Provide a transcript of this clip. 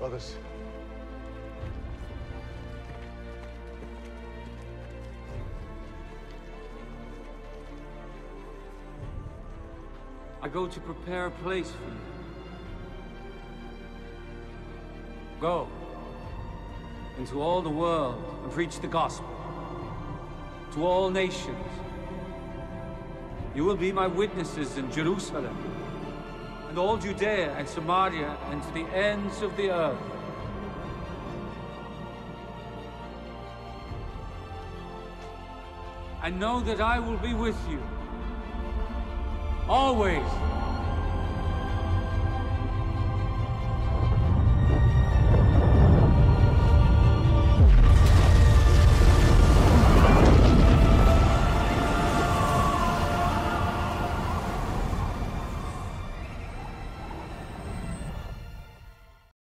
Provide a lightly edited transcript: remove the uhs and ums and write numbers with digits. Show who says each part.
Speaker 1: Brothers.
Speaker 2: I go to prepare a place for you. Go into all the world and preach the gospel to all nations. You will be my witnesses in Jerusalem and all Judea and Samaria and to the ends of the earth. And know that I will be with you always.